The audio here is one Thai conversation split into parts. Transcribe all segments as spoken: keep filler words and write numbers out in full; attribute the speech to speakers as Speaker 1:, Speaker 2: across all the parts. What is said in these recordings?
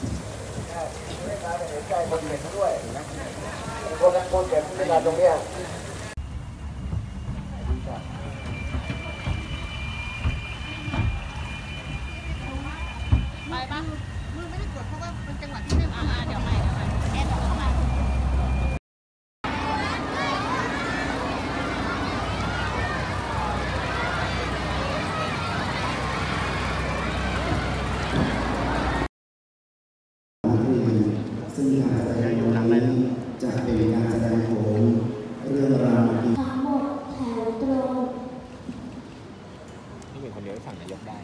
Speaker 1: ใจคนเห็นด้วยคนนั้นคนเห็นในการตรงเนี้ย
Speaker 2: ไปปะมือไม่ได้กดเพราะว่าเป็นจังหวะที่ไม่มาเดี๋ยวใหม่เดี๋ยวใหม่แอดออกมา
Speaker 3: ซึ่งการแสดงนี้จะเป็นการแสดงโขนเรื่องราวทั้งหมดแถวตรง
Speaker 4: นี่เป็นคนเดียวที่สั่งนายกได้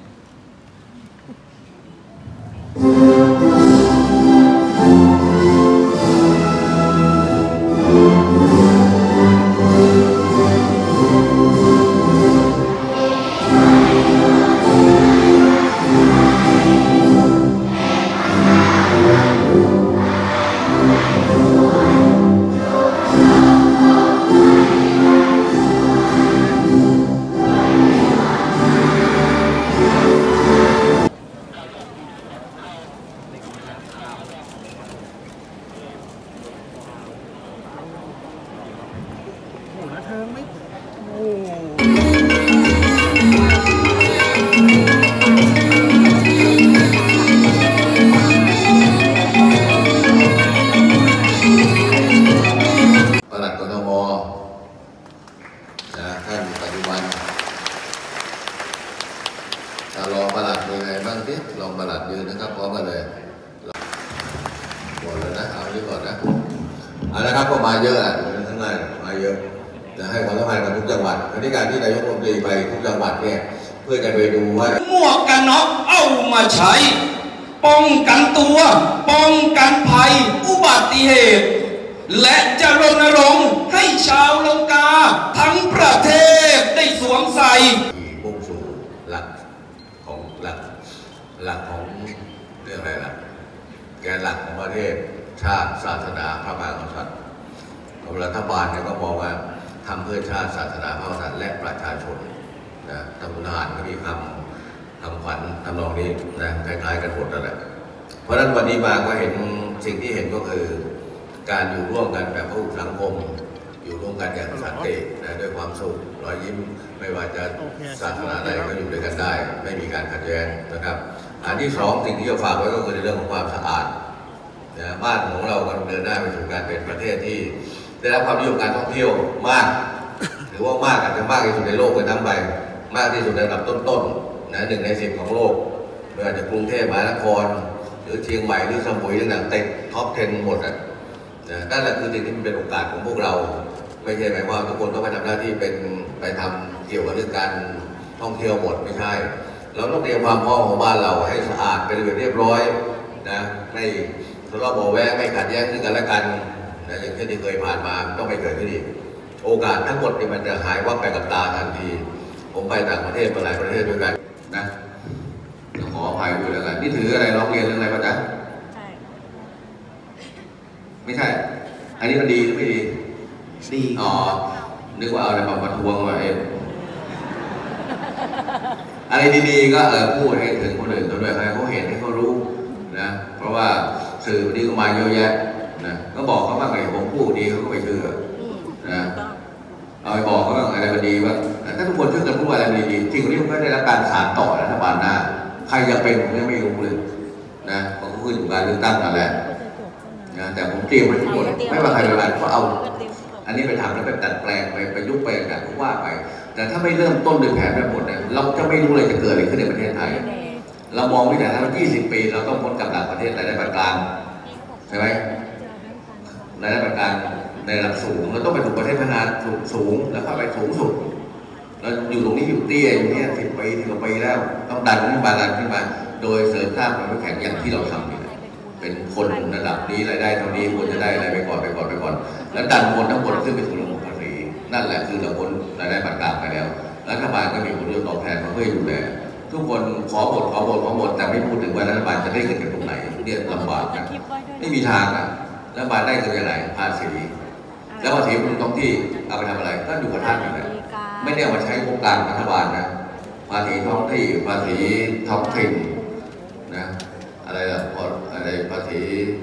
Speaker 5: รองประหลัดเป็นไงบ้างที่รองประหลัดยืนนะครับพร้อมกันเลยหมดแล้วนะเอาที่ก่อนนะเอาละครับก็มาเยอะอ่ะทั้งนั้นมาเยอะจะให้ความสำคัญกับทุกจังหวัดในการที่นายกรัฐมนตรีไปทุกจังหวัดเนี่ยเพื่อจะไปดูว่า
Speaker 6: หมวกกันน็อกเอามาใช้ป้องกันตัวป้องกันภัยอุบัติเหตุและจะรณรงค์ให้ชาวลงกาทั้งประเทศได้สวมใส่
Speaker 5: มุ่งสู่หลักของหลักหลักของเรื่องอะไรล่ะแกนหลักของประเทศชาติศาสนาพระมหากษัตริย์ของรัฐบาลเนี่ยก็มองว่าทำเพื่อชาติศาสนาพระมหากษัตริย์และประชาชนนะทำทหารก็มีคำคำขวัญทำนองนี้นะคล้ายๆกันหมดนั่นแหละเพราะฉะนั้นวันนี้มาก็เห็นสิ่งที่เห็นก็คือการอยู่ร่วมกันแบบพหุสังคมอยู่ร่วมกันอย่างสันตินะด้วยความสุขรอยยิ้มไม่ว่าจะศาสนาใดก็อยู่ด้วยกันได้ไม่มีการขัดแย้งนะครับอันที่สองสิ่งที่จะฝากไว้ก็คือในเรื่องของความสะอาดนะบ้านของเรากำลังเดินหน้าไปสู่การเป็นประเทศที่ได้รับความนิยมการท่องเที่ยวมากหรือว่ามากอาจจะมากที่สุดในโลกเลยทั้งใบมากที่สุดในระดับต้นๆนะหนึ่งในสิบของโลกไม่ว่าจะกรุงเทพมหานครหรือเชียงใหม่หรือสมุยต่างๆเต็มท็อปสิบหมดอ่ะนั่นแหละคือสิ่งที่มันเป็นโอกาสของพวกเราไม่ใช่หมายความทุกคนต้องไปทำหน้าที่เป็นไปทำเกี่ยวกับเรื่องการท่องเที่ยวหมดไม่ใช่เราต้องเตรียมความพร้อมของบ้านเราให้สะอาดเป็นระเบียบเรียบร้อยนะไม่ทะเลาะเบาะแว้งไม่ขัดแย้งซึ่งกันและกันนะอย่างเช่นที่เคยผ่านมาต้องไม่เกิดขึ้นอีกโอกาสทั้งหมดนี่มันจะหายวับไปกับตาทันทีผมไปต่างประเทศไปหลายประเทศด้วยกันนะขออภัยด้วยแล้วกันนี่ถืออะไรร้องเรียนเรื่องอะไรป่ะจ๊ะไม่ใช่อันนี้มันดีหรือไม่ดีดีอ๋อนึกว่าเอาอะไรมาประท้วงว่าเองอะไรดีๆก็เออพูดให้ถึงคนอื่นเขาด้วยให้เขาเห็นให้เขารู้นะเพราะว่าสื่อดีก็มาเยอะแยะนะก็บอกเขาบ้างไงผมพูดดีเขาก็ไม่เชื่อนะเอาไปบอกเขาบ้างอะไรมันดีว่าถ้าทุกคนช่วยกันพูดอะไรมันดีจริงๆนี่มันก็ได้รับการสานต่อรัฐบาลหน้าใครจะเป็นผมยังไม่รู้เลยนะเพราะเขาขึ้นอยู่การเลือกตั้งนั่นแหละนะแต่ผมเตรียมไว้ทุกคนไม่ว่าใครเป็นอะไรก็เอาอันนี้ไปทำแล้วไปดัดแปลงไปประยุกต์ไปแบบว่าไปแต่ถ้าไม่เริ่มต้นด้วยแผนแบบหมดเนี่ยเราจะไม่รู้เลยจะเกิดอะไรขึ้นในประเทศไทยเรามองวิถีทางยี่สิบปีเราต้องพ้นกับต่างประเทศรายได้ปานกลางใช่ไหมรายได้ปานกลางในระดับสูงเราต้องไปสู่ประเทศพัฒนาสูงแล้วก็ไปสูงสุดเราอยู่ตรงนี้อยู่เตี้ยอย่างนี้สิบปีสิบกว่าปีแล้วต้องดันขึ้นมาดันขึ้นมาโดยเสริมสร้างความเข้มแข็งอย่างที่เราทำนี่เป็นคนระดับนี้รายได้เท่านี้ควรจะได้อะไรไปก่อนไปก่อนไปก่อนแล้วดันคนทั้งหมดขึ้นไปสู่ระบบภาษีนั่นแหละคือเราพ้นรายได้ปานกลางไปแล้วรัฐบาลก็มีผลประโยชน์ตอบแทนมาเพื่ออยู่แลทุกคนขอหมดขอหมดขอหมดแต่ไม่พูดถึงว่ารัฐบาลจะได้เงินจากตรงไหนเนี่ยลำบากนะไม่มีทางอ่ะรัฐบาลได้เงินจากไหนภาษีแล้วภาษีมันต้องที่เอาไปทำอะไรก็อยู่กับท่านอยู่แล้วไม่ได้เอามาใช้โครงการรัฐบาลนะภาษีท้องที่ภาษีท้องถิ่นนะอะไรล่ะพออะไรภาษี